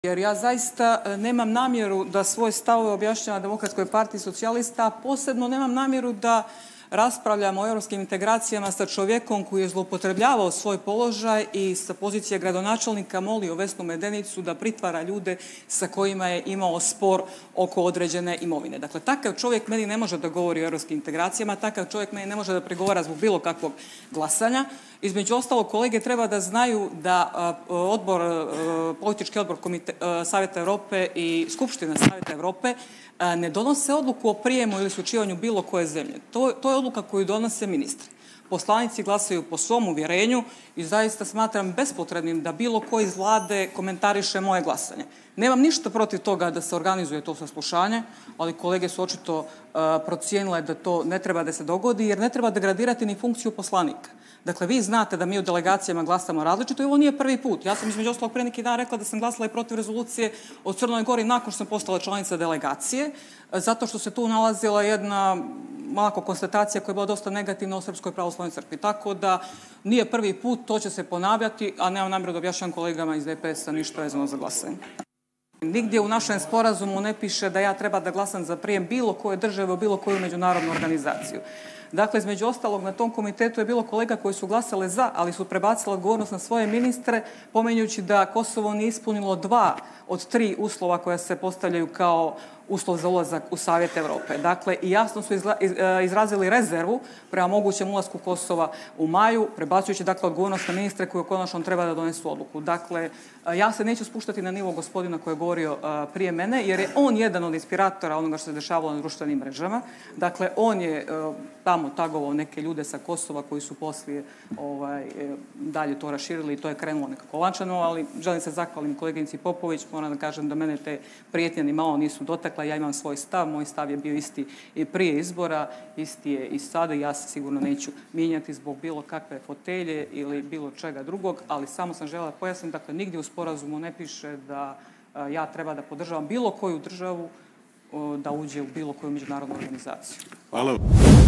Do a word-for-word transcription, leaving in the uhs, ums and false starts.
Jer ja zaista nemam namjeru da svoje stavove objašnjavam Demokratskoj partiji socijalista, a posebno nemam namjeru da raspravljam o europskim integracijama sa čovjekom koji je zloupotrebljavao svoj položaj i sa pozicije gradonačelnika molio Vesnu Medenicu da pritvara ljude sa kojima je imao spor oko određene imovine. Dakle, takav čovjek meni ne može da govori o europskim integracijama, takav čovjek meni ne može da pregovara zbog bilo kakvog glasanja. Između ostalog, kolege treba da znaju da odbor, politički odbor komite, Savjeta Evrope i Skupština Savjeta Evrope ne donose odluku o prijemu ili isključivanju bilo koje zemlje. To, to je odluka koju donose ministri. Poslanici glasaju po svom uvjerenju i zaista smatram bespotrebnim da bilo ko iz vlade komentariše moje glasanje. Nemam ništa protiv toga da se organizuje to saslušanje, ali kolege su očito uh, procijenile da to ne treba da se dogodi, jer ne treba degradirati ni funkciju poslanika. Dakle, vi znate da mi u delegacijama glasamo različito i ovo nije prvi put. Ja sam između ostalog pre neki dan rekla da sam glasala i protiv rezolucije o Crnoj Gori nakon što sam postala članica delegacije, zato što se tu nalazila jedna malako konstatacija koja je bila dosta negativna o Srpskoj pravoslavnoj crkvi. Tako da nije prvi put, to će se ponavljati, a nemam namjeru da objašnjam kolegama iz D P S-a ništa vezano za glasanje. Nigdje u našem sporazumu ne piše da ja treba da glasam za prijem bilo koje države u bilo koju međunarodnu organizaciju. Dakle, između ostalog, na tom komitetu je bilo kolega koji su glasale za, ali su prebacile odgovornost na svoje ministre, pomenjući da Kosovo nije ispunilo dva od tri uslova koja se postavljaju kao uslov za ulazak u Savjet Evrope. Dakle, i jasno su izla, iz, izrazili rezervu prema mogućem ulasku Kosova u maju, prebacujući dakle odgovornost na ministre koji konačno treba da donesu odluku. Dakle, ja se neću spuštati na nivo gospodina koji je govorio prije mene, jer je on jedan od inspiratora onoga što se dešavalo na društvenim mrežama. Dakle, on je tamo tagovao neke ljude sa Kosova koji su poslije ovaj, dalje to raširili i to je krenulo nekako lančano, ali želim se zahvalim koleginici Popović, moram da kažem da mene te prijetnje ni malo nisu dotakle. Ja imam svoj stav, moj stav je bio isti i prije izbora, isti je i sada i ja se sigurno neću mijenjati zbog bilo kakve fotelje ili bilo čega drugog, ali samo sam željela pojasniti, dakle, nigdje u sporazumu ne piše da ja treba da podržavam bilo koju državu da uđe u bilo koju međunarodnu organizaciju. Hvala.